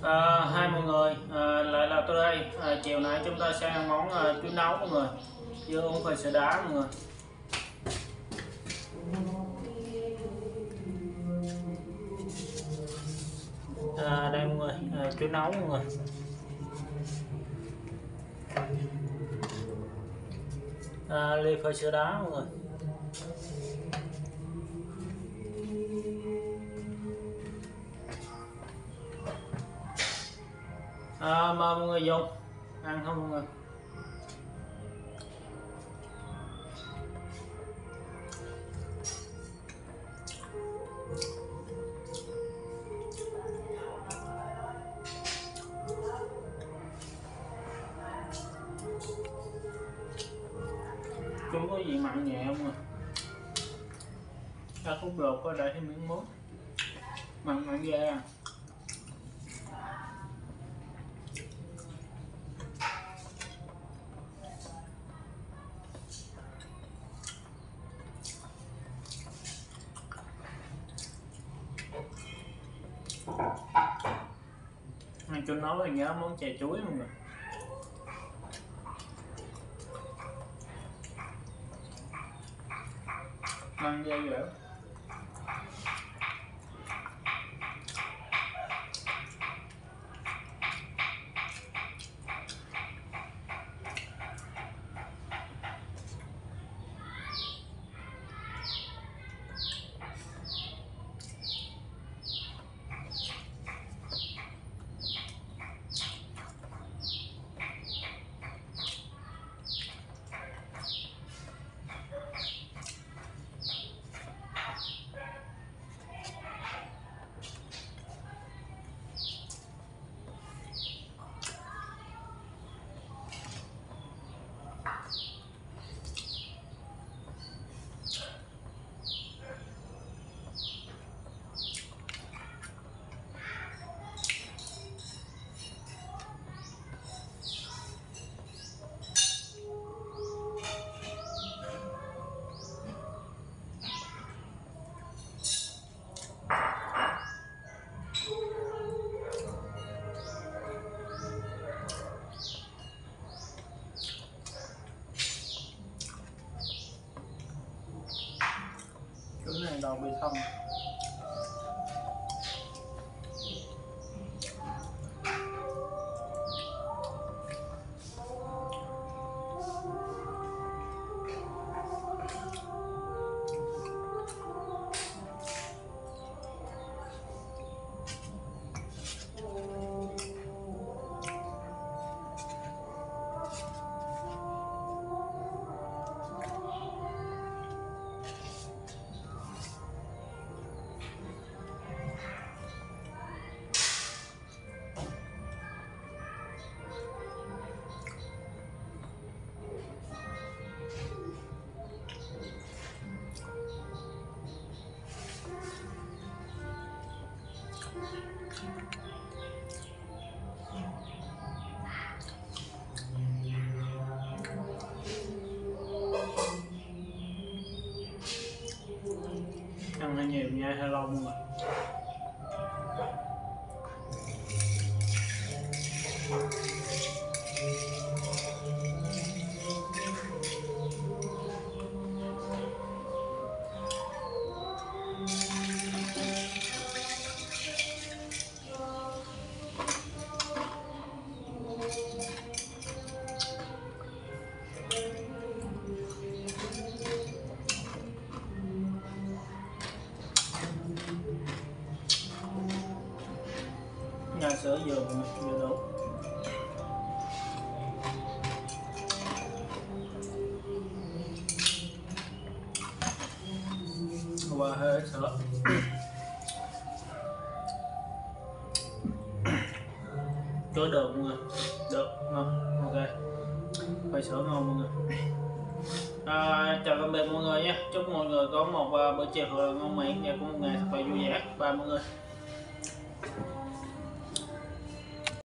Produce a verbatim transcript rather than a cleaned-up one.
À, hai mọi người, à, lại là tôi đây. À, chiều nay chúng ta sẽ ăn món à, chuối nấu mọi người, với uống phơi sữa đá mọi người. À, đây mọi người, à, chuối nấu mọi người. À, ly phơi sữa đá mọi người. À, mời mọi người dùng ăn không mọi người. Chúng có gì mặn nhẹ không à? Ta khúc ruột có để thêm miếng muối mặn mặn ghê à. Ăn cho nấu là nhớ món chè chuối mọi người. Ăn ghê vậy. Cái này đầu bị thâm. Ăn hơi nhiều nhai hơi lâu mọi người. Nhà sữa dừa dừa đủ. Qua hơi sữa. Chứa được mọi người. Được, ngon, ok. Phải sữa ngon mọi người. À, chào tạm biệt mọi người nhé. Chúc mọi người có một uh, bữa chiều thật là ngon miệng và có một ngày thật là vui vẻ. Bye mọi người.